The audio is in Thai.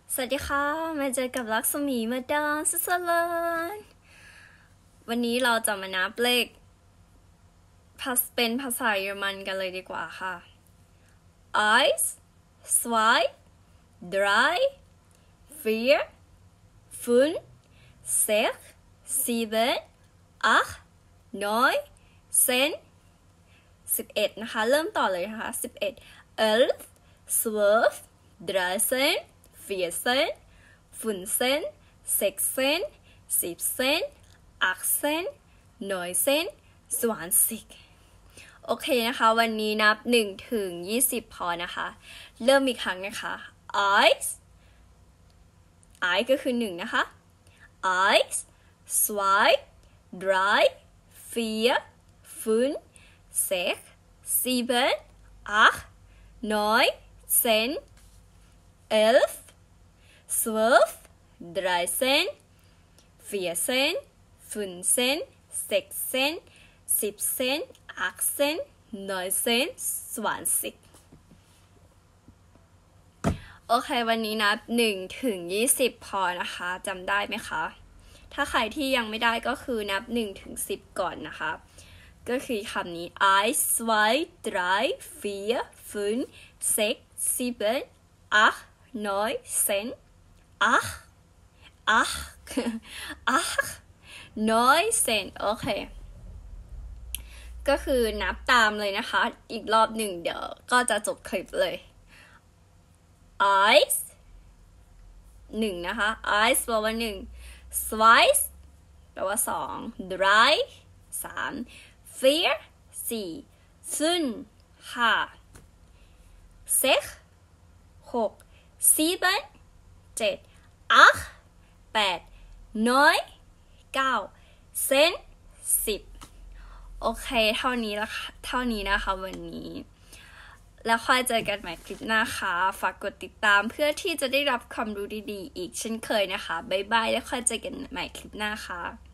สวัสดีค่ะมาเจอกับลักษมีมาดามสุสลานวันนี้เราจะมานับเลขเป็นภาษาเยอรมันกันเลยดีกว่าค่ะ eins zwei drei vier fünf sechs sieben acht neun zehn 11นะคะเริ่มต่อเลยนะคะ11 elf zwölf dreizehn 14 15 16 17 18 19 20โอเคนะคะวันนี้นับ1ถึง20พอนะคะเริ่มอีกครั้งนะคะ I ก็คือ1นะคะ 1 2 3 4 5 6 7 8 9 10 11 12 13 14 15 16 17 18 19 20โอเควันนี้นับ1ถึง20พอนะคะจำได้ไหมคะถ้าใครที่ยังไม่ได้ก็คือนับ1ถึง10ก่อนนะคะก็คือคำนี้ 1 2 3 4 5 6 7 8 9 10 9 10โอเคก็คือนับตามเลยนะคะอีกรอบหนึ่งเดี๋ยวก็จะจบคลิปเลย Eins 1นะคะ Eins แปลว่า1 Zwei แปลว่า2 Drei 3 Vier 4 Fünf 5 Sechs 6 7 7 8 8 9 9 10 10โอเคเท่านี้นะคะวันนี้แล้วค่อยเจอกันใหม่คลิปหน้าค่ะฝากกดติดตามเพื่อที่จะได้รับความรู้ดีๆอีกเช่นเคยนะคะบ๊ายบายแล้วค่อยเจอกันใหม่คลิปหน้าค่ะ